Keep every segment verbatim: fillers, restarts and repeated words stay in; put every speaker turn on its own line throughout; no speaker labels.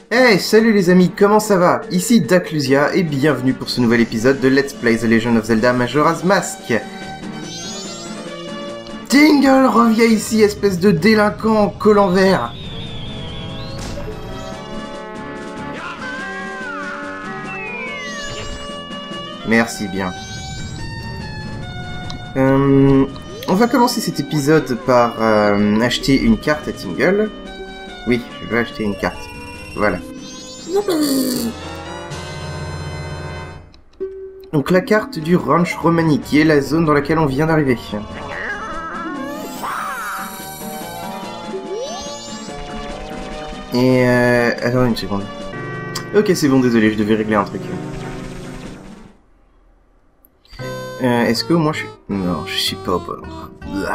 Hey, salut les amis, comment ça va? Ici Daclusia et bienvenue pour ce nouvel épisode de Let's Play The Legend of Zelda Majora's Mask. Tingle, reviens ici, espèce de délinquant en col en vert. Merci bien. Euh, on va commencer cet épisode par euh, acheter une carte à Tingle. Oui, je veux acheter une carte. Voilà. Donc la carte du Ranch Romani, qui est la zone dans laquelle on vient d'arriver. Et euh... attends une seconde. Ok, c'est bon, désolé, je devais régler un truc. Euh, est-ce que moi je suis... Non, je suis pas au bon endroit.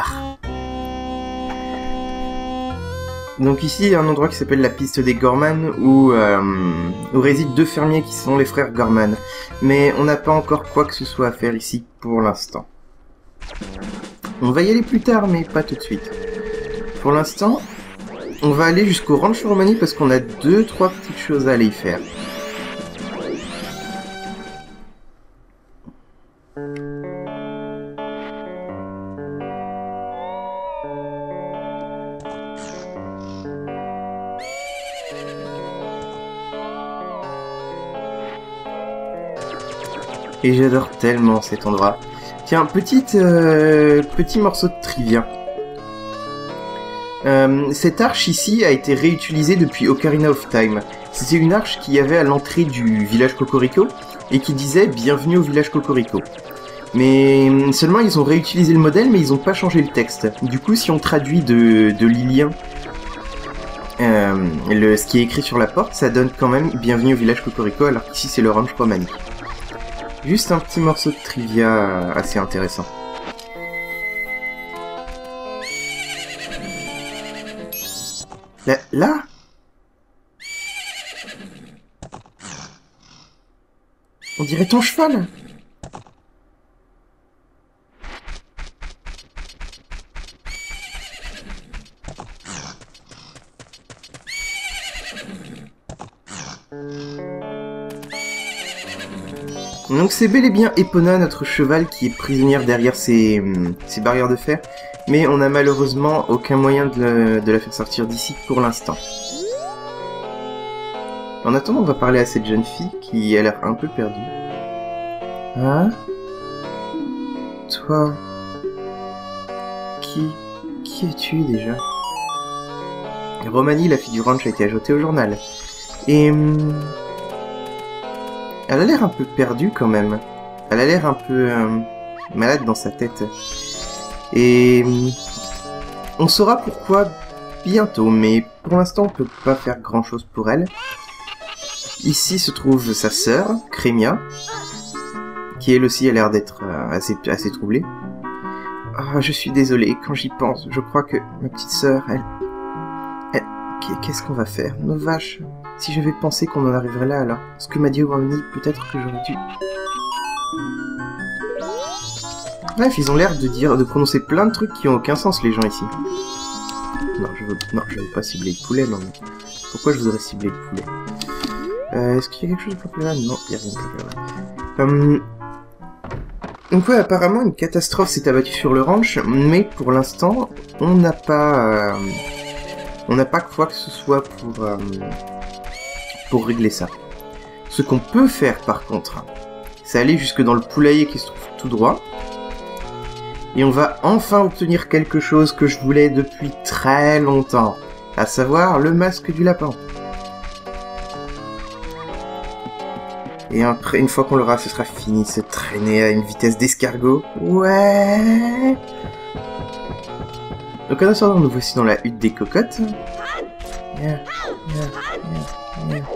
Donc ici, il y a un endroit qui s'appelle la piste des Gorman, où, euh, où résident deux fermiers qui sont les frères Gorman. Mais on n'a pas encore quoi que ce soit à faire ici pour l'instant. On va y aller plus tard, mais pas tout de suite. Pour l'instant, on va aller jusqu'au Ranch Romani parce qu'on a deux, trois petites choses à aller y faire. Et j'adore tellement cet endroit. Tiens, petite, euh, petit morceau de trivia. Euh, cette arche ici a été réutilisée depuis Ocarina of Time. C'était une arche qu'il y avait à l'entrée du village Cocorico et qui disait « Bienvenue au village Cocorico ». Mais seulement ils ont réutilisé le modèle mais ils n'ont pas changé le texte. Du coup, si on traduit de, de lilien euh, le, ce qui est écrit sur la porte, ça donne quand même « Bienvenue au village Cocorico » alors qu'ici c'est le Ranch Romani. Juste un petit morceau de trivia assez intéressant. Là, là on dirait ton cheval. Donc c'est bel et bien Epona, notre cheval, qui est prisonnière derrière ces, ces barrières de fer, mais on n'a malheureusement aucun moyen de, le, de la faire sortir d'ici pour l'instant. En attendant, on va parler à cette jeune fille qui a l'air un peu perdue. Hein? Toi... Qui... Qui es-tu déjà? Romani, la fille du ranch, a été ajoutée au journal. Et... elle a l'air un peu perdue quand même. Elle a l'air un peu euh, malade dans sa tête. Et on saura pourquoi bientôt, mais pour l'instant on peut pas faire grand chose pour elle. Ici se trouve sa sœur, Crémia, qui elle aussi a l'air d'être euh, assez, assez troublée. Oh, je suis désolée, quand j'y pense, je crois que ma petite sœur, elle... elle... Qu'est-ce qu'on va faire? Nos vaches... Si j'avais pensé qu'on en arriverait là, alors, ce que m'a dit Romani, peut-être que j'aurais dû... Bref, ils ont l'air de dire, de prononcer plein de trucs qui ont aucun sens, les gens ici. Non, je veux, non, je veux pas cibler le poulet, non. Mais... pourquoi je voudrais cibler le poulet? euh, Est-ce qu'il y a quelque chose de plus là? Non, il y a rien de plus là. Hum... Donc ouais, apparemment, une catastrophe s'est abattue sur le ranch, mais pour l'instant, on n'a pas... Euh... on n'a pas quoi que ce soit pour... Euh... pour régler ça. Ce qu'on peut faire par contre, c'est aller jusque dans le poulailler qui se trouve tout droit, et on va enfin obtenir quelque chose que je voulais depuis très longtemps, à savoir le masque du lapin. Et après, une fois qu'on l'aura, ce sera fini, se traîner à une vitesse d'escargot. Ouais. Donc en attendant, nous voici dans la hutte des cocottes. Yeah, yeah, yeah, yeah.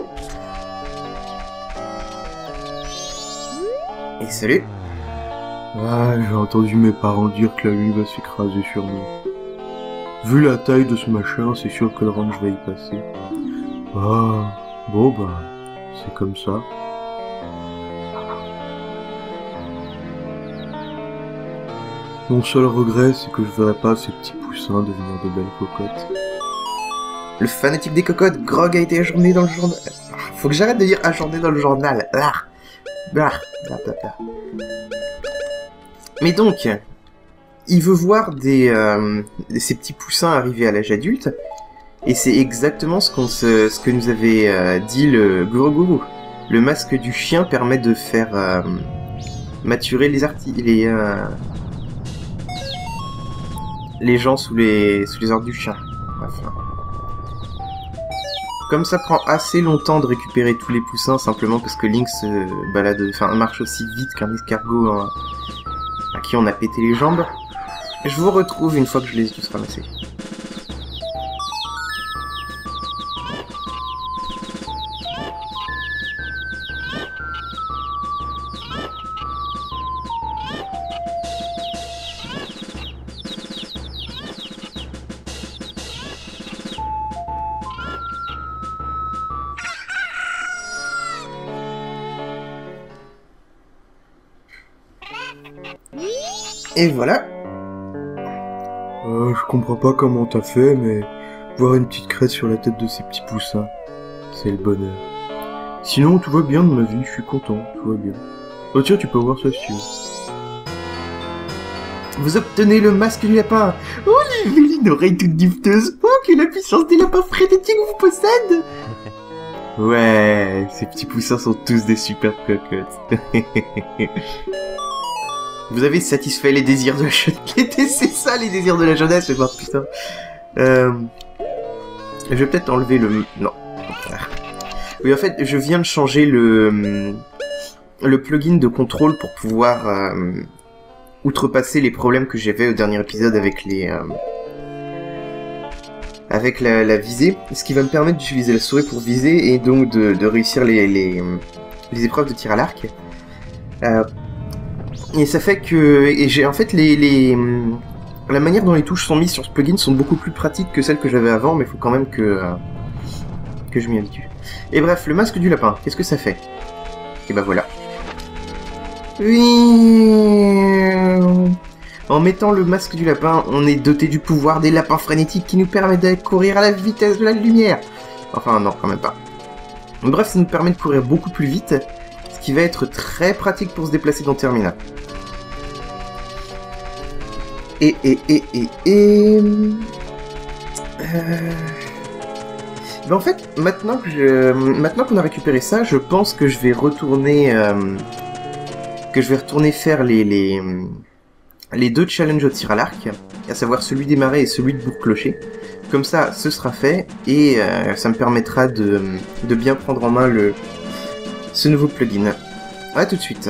Et salut.
Ah, j'ai entendu mes parents dire que la nuit va s'écraser sur nous. Vu la taille de ce machin, c'est sûr que le ranch va y passer. Ah, bon bah, c'est comme ça. Mon seul regret, c'est que je verrai pas ces petits poussins devenir de belles cocottes.
Le fanatique des cocottes, Grog a été ajourné dans le journal. Faut que j'arrête de dire ajourné dans le journal. Ah. Ah. Ah. Ah. Mais donc, il veut voir des, euh, ces petits poussins arriver à l'âge adulte, et c'est exactement ce, qu'on se, ce que nous avait euh, dit le Guru. Le masque du chien permet de faire euh, maturer les arti les, euh, les gens sous les, sous les ordres du chien. Enfin. Comme ça prend assez longtemps de récupérer tous les poussins, simplement parce que Link se balade, enfin marche aussi vite qu'un escargot hein, à qui on a pété les jambes. Je vous retrouve une fois que je les ai tous ramassés. Et voilà.
Euh, je comprends pas comment t'as fait, mais voir une petite crête sur la tête de ces petits poussins, c'est le bonheur. Sinon, tout va bien de ma vie, je suis content, tout va bien. Oh tiens, tu peux voir ça si tu veux.
Vous obtenez le masque du lapin. Oh, j'ai vu une oreille toute dufteuse. Oh, que la puissance des lapins frénétiques vous possède. Ouais, ces petits poussins sont tous des super cocottes. Vous avez satisfait les désirs de la jeunesse. C'est ça, les désirs de la jeunesse, mais putain. Euh... Je vais peut-être enlever le... Non. Oui, en fait, je viens de changer le... le plugin de contrôle pour pouvoir euh... outrepasser les problèmes que j'avais au dernier épisode avec les... Euh... avec la, la visée. Ce qui va me permettre d'utiliser la souris pour viser et donc de, de réussir les, les... les épreuves de tir à l'arc. Euh... Et ça fait que, et j'ai en fait les, les, la manière dont les touches sont mises sur ce plugin sont beaucoup plus pratiques que celles que j'avais avant, mais il faut quand même que euh, que je m'y habitue. Et bref, le masque du lapin, qu'est-ce que ça fait? Et ben voilà. Oui. En mettant le masque du lapin, on est doté du pouvoir des lapins frénétiques qui nous permet de courir à la vitesse de la lumière. Enfin non, quand même pas. Bref, ça nous permet de courir beaucoup plus vite, ce qui va être très pratique pour se déplacer dans Termina. Et, et, et, et, et... Euh... Ben en fait, maintenant que je... maintenant qu'on a récupéré ça, je pense que je vais retourner... Euh... que je vais retourner faire les, les... les deux challenges au tir à l'arc, à savoir celui des marais et celui de Bourg-Clocher. Comme ça, ce sera fait, et euh, ça me permettra de, de bien prendre en main le... ce nouveau plugin. A tout de suite.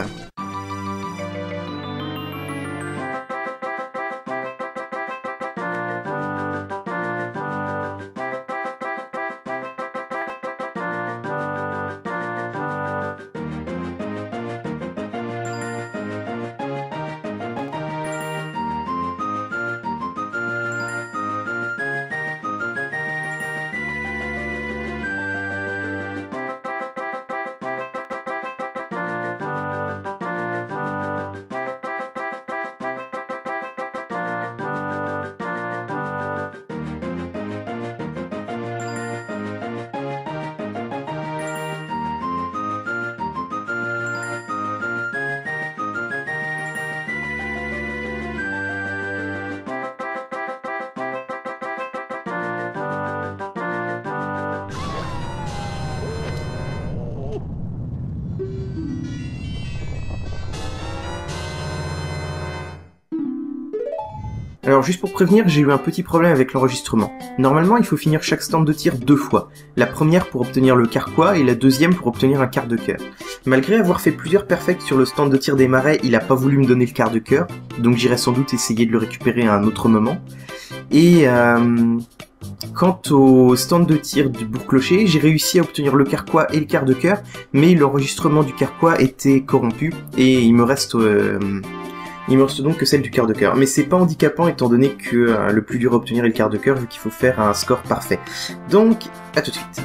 Alors juste pour prévenir, j'ai eu un petit problème avec l'enregistrement. Normalement, il faut finir chaque stand de tir deux fois. La première pour obtenir le carquois et la deuxième pour obtenir un quart de cœur. Malgré avoir fait plusieurs perfects sur le stand de tir des marais, il a pas voulu me donner le quart de cœur, donc j'irai sans doute essayer de le récupérer à un autre moment. Et euh, quant au stand de tir du Bourg-Clocher, j'ai réussi à obtenir le carquois et le quart de cœur, mais l'enregistrement du carquois était corrompu et il me reste... Euh, Il me reste donc que celle du quart de cœur. Mais c'est pas handicapant étant donné que euh, le plus dur à obtenir est le quart de cœur vu qu'il faut faire un score parfait. Donc, à tout de suite.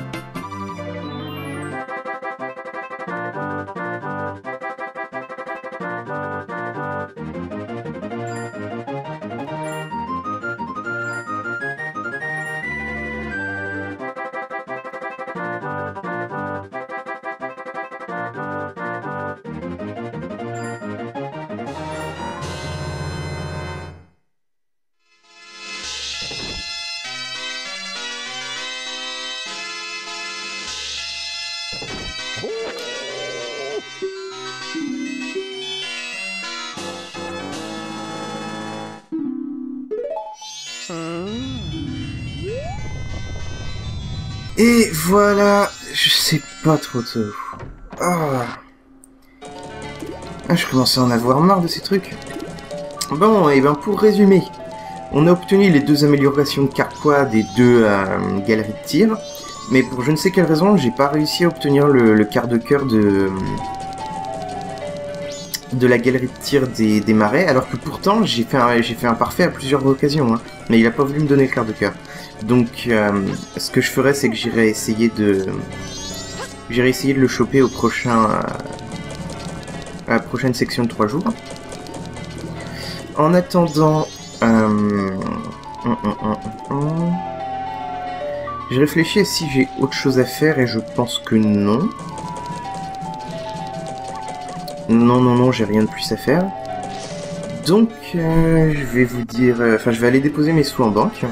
Et voilà, je sais pas trop trop. Oh. Ah, je commence à en avoir marre de ces trucs. Bon, et ben pour résumer, on a obtenu les deux améliorations de Carquois et deux euh, galeries de tir, mais pour je ne sais quelle raison, j'ai pas réussi à obtenir le, le quart de cœur de de la galerie de tir des, des marais, alors que pourtant j'ai fait un j'ai fait un parfait à plusieurs occasions, hein, mais il a pas voulu me donner le quart de cœur. Donc, euh, ce que je ferais, c'est que j'irai essayer de j'irai essayer de le choper au prochain euh, à la prochaine section de trois jours. En attendant, euh, hum, hum, hum, hum, je réfléchis à si j'ai autre chose à faire et je pense que non. Non, non, non, j'ai rien de plus à faire. Donc, euh, je vais vous dire... Enfin, euh, je vais aller déposer mes sous en banque.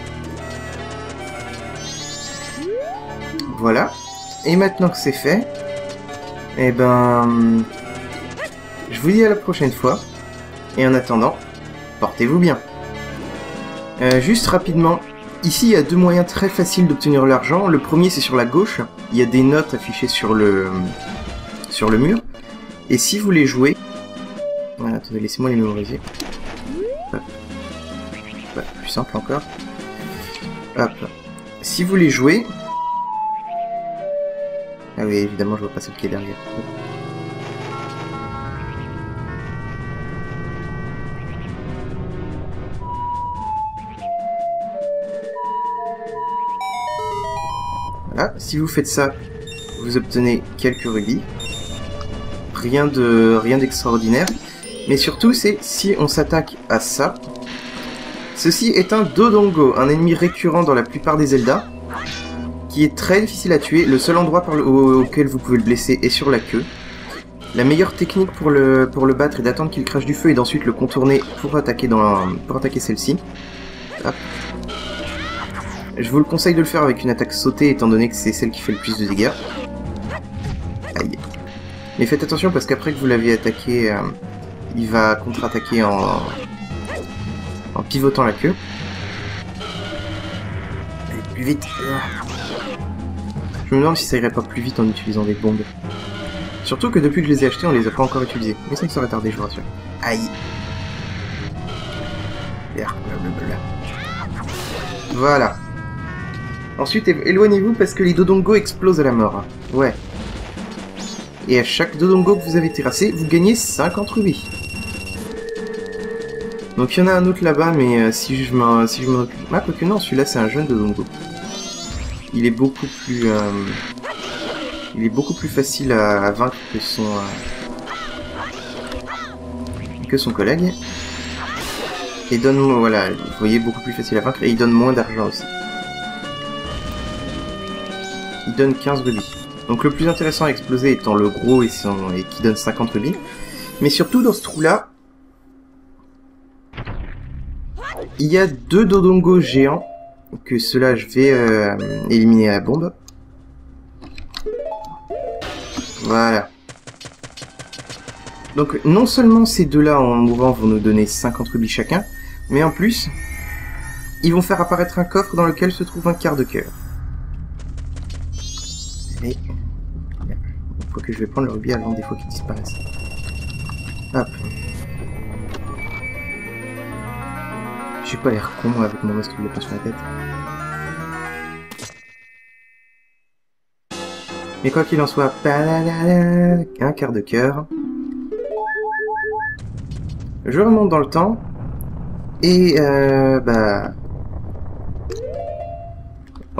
Voilà. Et maintenant que c'est fait, eh ben... je vous dis à la prochaine fois. Et en attendant, portez-vous bien. Euh, juste rapidement, ici il y a deux moyens très faciles d'obtenir l'argent. Le premier c'est sur la gauche, il y a des notes affichées sur le sur le mur. Et si vous les jouez... Voilà, attendez, laissez-moi les mémoriser. Hop. Ouais, plus simple encore. Hop. Si vous les jouez... Ah oui, évidemment, je vois pas celle qui est derrière. Voilà, si vous faites ça, vous obtenez quelques rubis. Rien de rien d'extraordinaire. Mais surtout, c'est si on s'attaque à ça. Ceci est un Dodongo, un ennemi récurrent dans la plupart des Zelda, qui est très difficile à tuer. Le seul endroit par le, au, auquel vous pouvez le blesser est sur la queue. La meilleure technique pour le, pour le battre est d'attendre qu'il crache du feu et d'ensuite le contourner pour attaquer, dans, pour attaquer celle-ci. Je vous le conseille de le faire avec une attaque sautée étant donné que c'est celle qui fait le plus de dégâts. Aïe. Mais faites attention parce qu'après que vous l'avez attaqué, euh, il va contre-attaquer en, en pivotant la queue. Allez, plus vite. Je me demande si ça irait pas plus vite en utilisant des bombes. Surtout que depuis que je les ai achetés, on les a pas encore utilisés. Mais ça ne serait tardé, je vous rassure. Aïe. Voilà. Ensuite, éloignez-vous parce que les Dodongo explosent à la mort. Ouais. Et à chaque Dodongo que vous avez terrassé, vous gagnez cinquante rubis. Donc il y en a un autre là-bas, mais euh, si je m'en si je m'en occupe... Ah, quoique non, celui-là c'est un jeune Dodongo. Il est beaucoup plus... Euh... Il est beaucoup plus facile à, à vaincre que son... Euh... que son collègue. Et donne... Voilà, vous voyez, beaucoup plus facile à vaincre, et il donne moins d'argent aussi. Il donne quinze rubis. Donc le plus intéressant à exploser étant le gros et, son, et qui donne cinquante rubis. Mais surtout dans ce trou-là, il y a deux Dodongo géants, que ceux-là je vais euh, éliminer à la bombe. Voilà. Donc non seulement ces deux-là en mourant vont nous donner cinquante rubis chacun, mais en plus, ils vont faire apparaître un coffre dans lequel se trouve un quart de cœur. Allez. Faut que je vais prendre le rubis avant des fois qu'ils disparaissent. Hop. J'ai pas l'air con moi avec mon masque de lapin sur la tête. Mais quoi qu'il en soit, un quart de cœur. Je remonte dans le temps. Et euh, bah... Oh.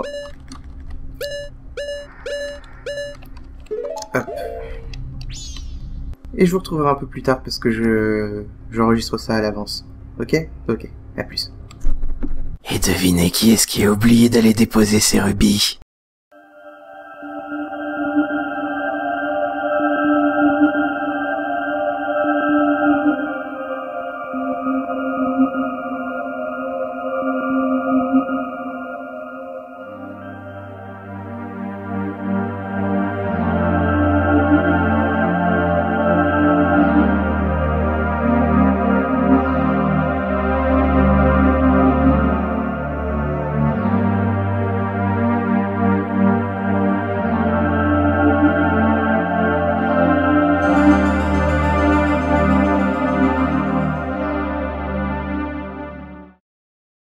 Hop. Et je vous retrouverai un peu plus tard parce que je j'enregistre ça à l'avance. Ok? Ok. À plus.
Et devinez qui est-ce qui a oublié d'aller déposer ses rubis?